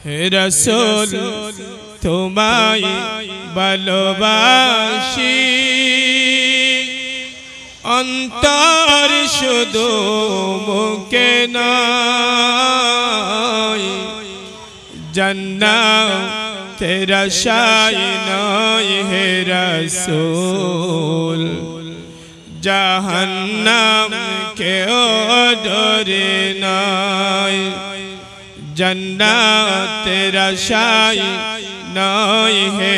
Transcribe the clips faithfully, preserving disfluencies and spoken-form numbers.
হে রাসূল তোমায় ভালোবাসি অন্তর শুধু মুখে নয় জান্নাতের আশায় নয় হে রাসূল জাহান্নাম কেও ডরে নয় জান্নাতের আশায় নয় হে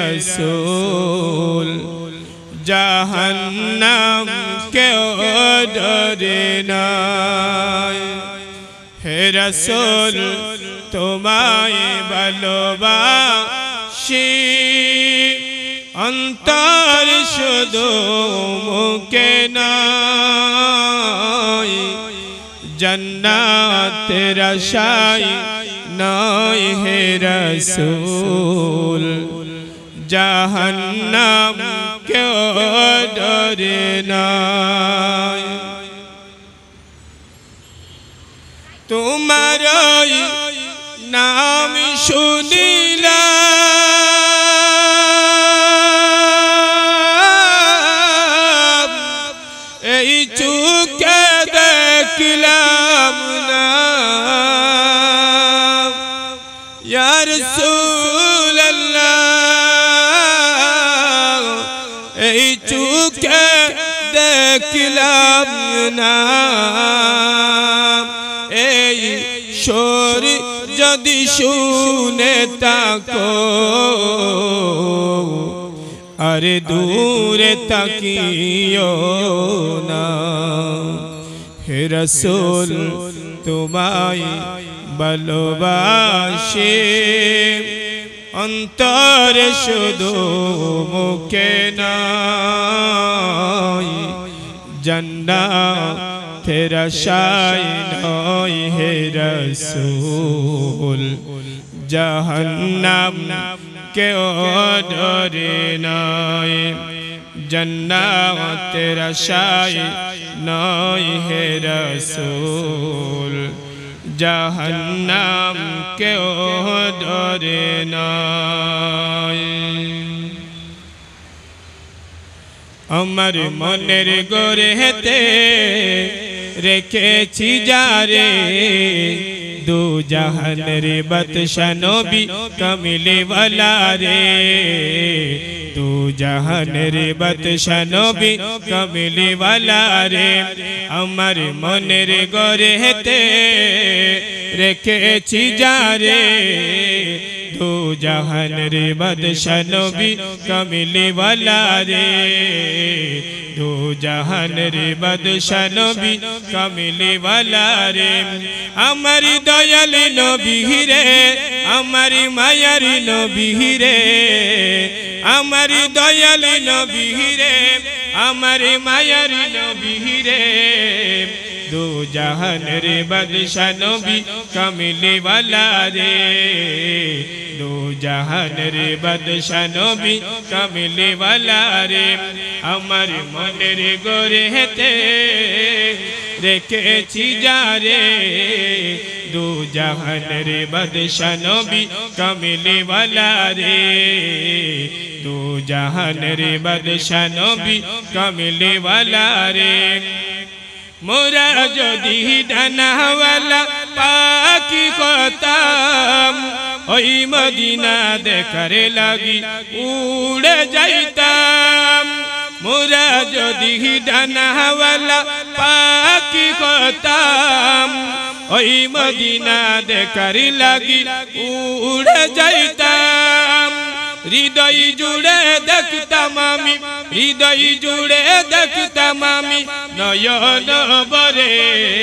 রাসূল জাহান্নাম কেও ডরে নয় হে রাসূল তোমায় ভালোবাসি অন্তর শুধু মুখে নয় জান্নাতের আশায় নয় হে রাসূল জাহান্নাম কেও ডরে নয় তোমার নাম শুনিলাম এই চোখে দেখলাম না ইয়া রাসূলুল্লাহ এই চোখে দেখলাম না এই সুর যদি শুনে থাকো আরে দূরে তাকিও না হে রাসূল তোমায় ভালোবাসি অন্তর শুধু মুখে নয় জান্নাতের আশায় নয় হে রাসূল জাহান্নাম কেও ডরে নয় জান্নাতের আশায় নয় হে রাসূল জাহান্নাম কেও ডরে নয় আমার মনের গড়েতে রেখেছি যারে দু জাহানের বাদশা নবী কামিলে ওয়ালা রে দু জাহানের বাদশা নবী কামিলে ওয়ালা রে আমার মনের গড়েতে রেখেছি যারে দু জাহানের বাদশা নবী কামিলে ওয়ালা রে দু জাহানের বাদশা নবী কামিলে ওয়ালা রে আমার দয়াল নবী রে আমার মায়ার নবী রে আমার দয়াল নবী রে আমার মায়ার নবী রে দু জাহানের বাদশা নবী কামিলে ওয়ালা রে দু জাহানের বাদশা নবী কামিলে ওয়ালা রে আমার মনের গড়েতে রেখেছি যারে দু জাহানের বাদশা নবী কামিলে ওয়ালা রে দু জাহানের বাদশা নবী কামিলে ওয়ালা রে মোরা যদি ডানাওয়ালা পাখি হতাম ওই মদিনা দেখার লাগি উড়ে যাইতাম মোরা যদি ডানাওয়ালা পাখি হতাম ওই মদিনা দেখার লাগি উড়ে যাইতাম হৃদয় জুড়ে দেখতাম আমি হৃদয় জুড়ে দেখতাম আমি নয়ন ভরে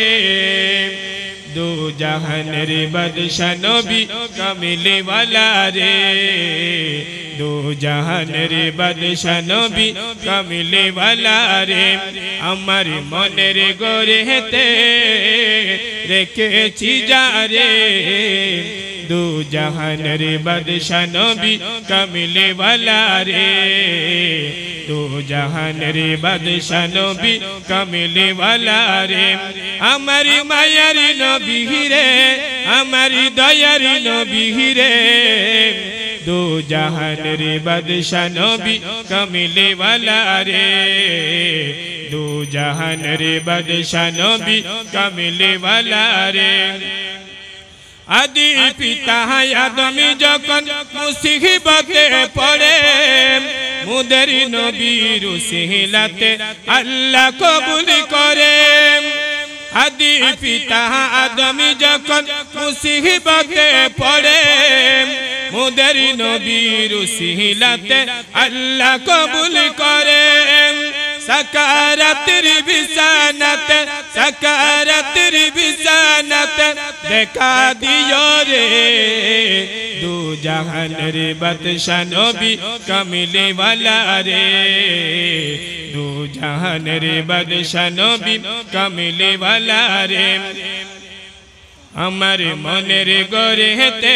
দু জাহানের বাদশা নবী কামিলে ওয়ালা রে দু জাহানের বাদশা নবী কামিলে ওয়ালা রে আমার মনের গড়েতে রেখেছি যারে दो जहान रे बादशाह नबी कमले वाला रे दो जहान रे बादशाह नबी कमले वाला रे हमारी मायारी नबी रे हमारी दयारी नबी रे दो जहान रे बादशाह नबी कमले वाला रे दो जहान रे बादशाह नबी कमले वाला रे आदि पिता आदमी जखन मुसीबते पड़े मुदर नबीर सिहलाते अल्लाह कबूल करे आदि पिता आदमी जखन मुसीबते पड़े मुदर नबीर सिहलाते अल्लाह कबूल करे सकारात बिसानत सकारात बिसानत देखा दियो रे दो जहान रे बादशाह नबी कमले वाला रे दो जहान रे बादशाह नबी कमले वाला रे আমার মনের গড়েতে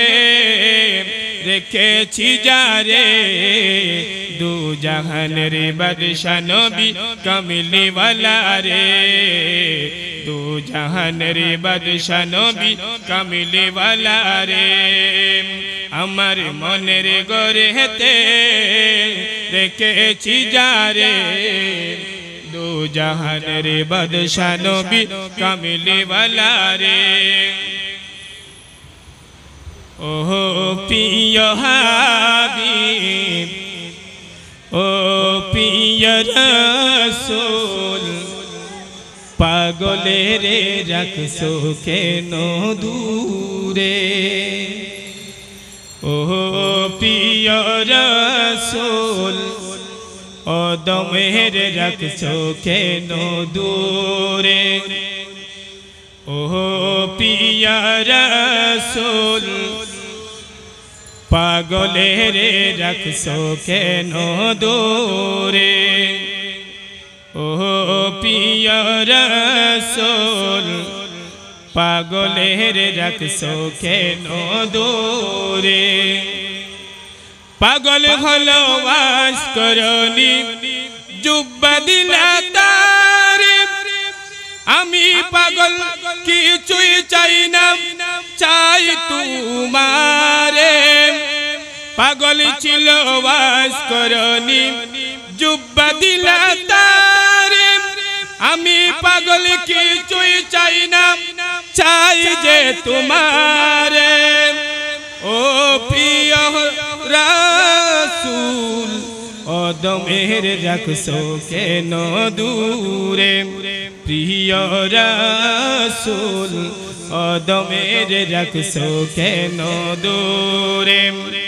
রেখেছি যারে দু জাহানের বাদশা নবী কামলি ওয়ালা রে দু জাহানের বাদশা নবী কামলি ওয়ালা রে আমার মনের গড়েতে রেখেছি যারে दो जहान रे बादशाह नबी कमले वाला रे ओहो पिया हबीब ओ पिया रसूल पागले रे रखसो केनो दूरे ओहो पिया रसूल ओ दमेर रखसो केनो दूरे ओहो पिया रसूल पागले रे रखसो केनो दूरे ओहो पिया रसूल पागले रे रखसो केनो दूरे पागल ভালোবাস করনি জুব্বা দিলা তারে আমি পাগল কিছুই চাই না চাই তোমারে পাগল ছিল বাস করনি জুব্বা দিলা তারে আমি পাগল কিছুই চাই না চাই যে তোমারে ओ पिया रसूल ओ दमेर रखसो केनो दूरे प्रिय रसूल ओ दमेर रखसो केनो दूरे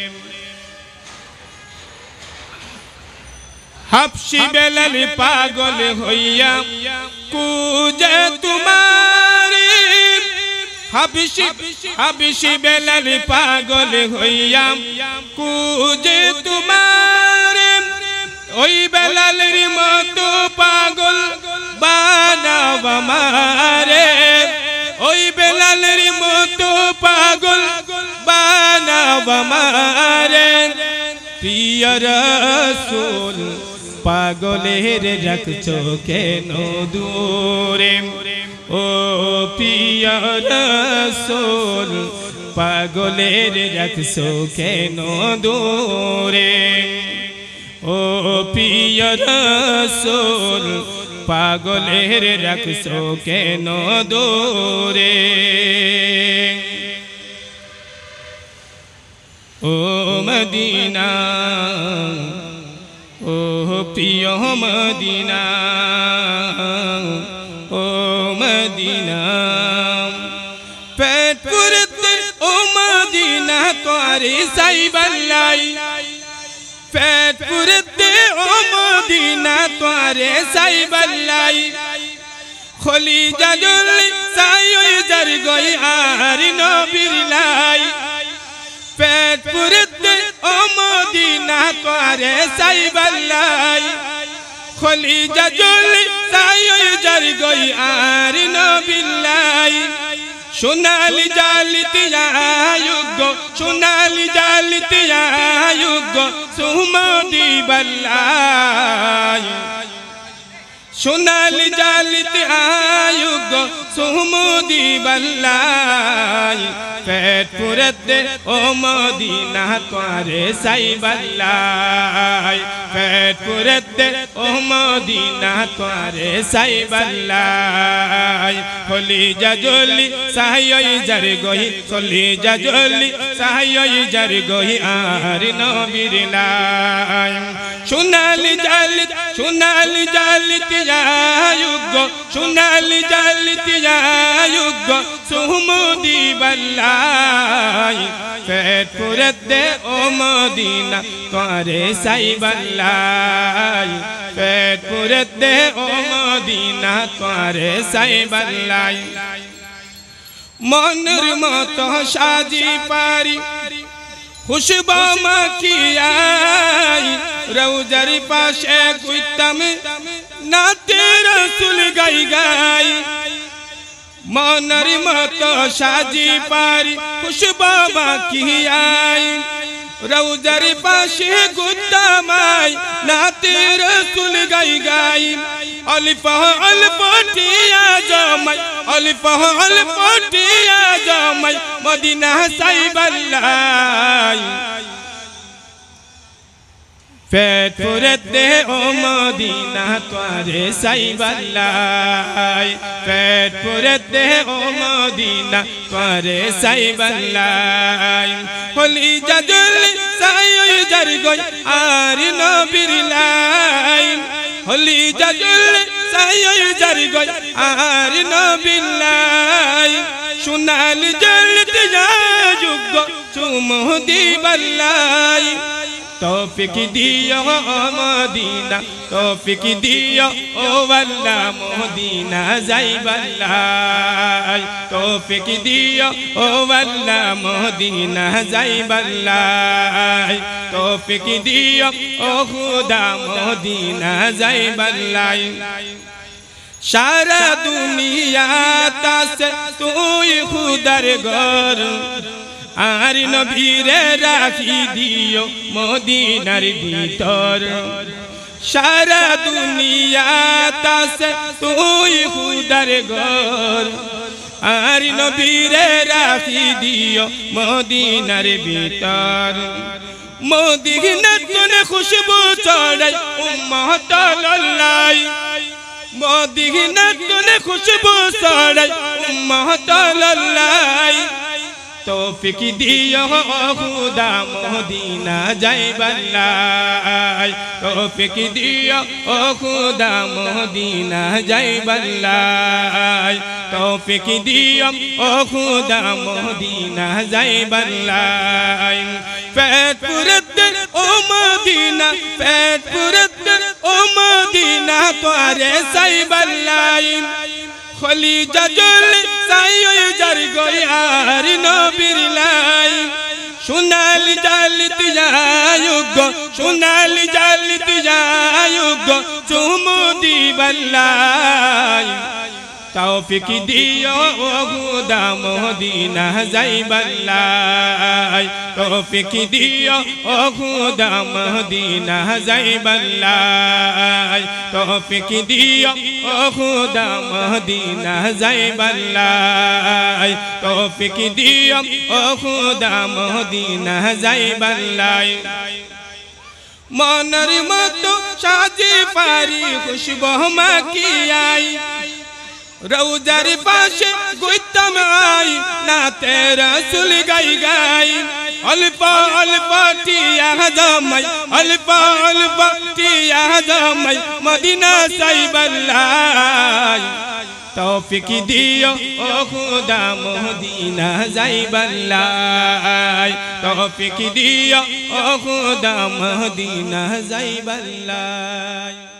हबशी बेलाल पागल होइया कुजे तुम्हारी हबशी हबशी बेलाल पागल होइया कुजे तुम्हारे ओई बेलालेर मतो पागल बानाव मारे ओई बेलालेर मतो पागल बानाव मारे प्रिय रसूल पागलेर रखछो केनो दूरे ओ पिया रसूल पागलेर रखछो केनो दूरे ओ पिया रसूल पागलेर रखछो केनो दूरे ओ मदीना ओ पिया मदीना ओ मदीना पेट पुरते ओ मदीना तुम्हारी साइबल्लाई पेट पुरते ओ मदीना तुम्हारे साइबल्लाई खोली जाजुल सायोई जर गई आर नबीलाई पेट पुरते ओ मदीना तुम्हारे साइबल्लाई खोली जाजुल सायोई जर गई आर नबीलाई सोनाली जालितिया युगो যুগ সুমদি বল্লাই সোনালি জালিত আয়ুগ সুমদি বল্লাই পেট পুরতে ও মদিনা তোরে সাই বল্লাই পেট পুরতে ও মদিনা তোরে সাই বল্লাই হলি জাজলি সাহাই জার গহি হলি জাজলি সাহাই জার গহি আর নবীর লাই সোনালি জালিত সোনালি জালিত আয়ুগ সোনালি জালিত আয়ুগ সুমদি বল্লাই পেট পুরতে ও মদিনা তোরে সাই বল্লাই পেট পুরতে ও মদিনা তোরে সাই বল্লাই মনের মতো সাজি পারি খুশবু মাখিয়াই রওজার পাশে গুইতাম নাতে রাসূল গাই গাই মনের মতো সাজি পারি খুশবু মাখিয়াই রওজার পাশে গুইতামাই নাতে রাসূল গাই গাই अलिफ अलिफ टिया जमाई अलिफ अलिफ टिया जमाई मदीना साई बल्लाई पेट पुरते ओ मदीना तोरे साई बल्लाई पेट पुरते ओ मदीना तोरे साई बल्लाई होली जजली साई जर गई आर नबीर लाई होली जजल साई जर गई आर नबीर लाई सोनाल जलत जुग सुमदी बल्लाई तौफीक दियो मदीना तौफीक दियो ओ वल्ला मदीना जाई बल्लाई तौफीक दियो ओ वल्ला मदीना जाई बल्लाई तौफीक दियो ओ खुदा मदीना जाई बल्लाई सारा दुनिया तास तुई खुदार घर आर नबीरे राखी दियो मदीनार भीतर सारा दुनिया तास तुई खुदार घर आर नबीरे राखी दियो मदीनार भीतर मदीना तने खुशबू चढ़ाई उम्मत लल्लाई मदीना तने खुशबू चढ़ाई उम्मत लल्लाई तौफीक दियो खुदा मदीना जाई बल्लाई तौफीक दियो खुदा मदीना जाई बल्लाई तौफीक दियो खुदा मदीना जाई बल्लाई पेट पुरते ओ मदीना पेट पुरते ओ मदीना तोरे साई बल्लाई होली जजल साई जर गई आर नबीर लाई सोनाल जालित आयुग सोनाल जालित आयुग सुमदी बल्लाई तौफीक दियो खुदा मदीना जाई बल्लाई तौफीक दियो खुदा मदीना जाई बल्लाई तौफीक दियो खुदा मदीना जाई बल्लाई तौफीक दियो खुदा मदीना जाई बल्लाई मनर मतो साजी पारी खुशबू माखियाई रौजार पाशे गुइतम आई नाते रसूल गाई गाई अल्फा अल्फा टिया जमाई अल्फा अल्फा टिया जमाई मदीना साई बल्लाई तौफीक दियो खुदा मदीना जाई बल्लाई तौफीक दियो खुदा मदीना जाई बल्लाई।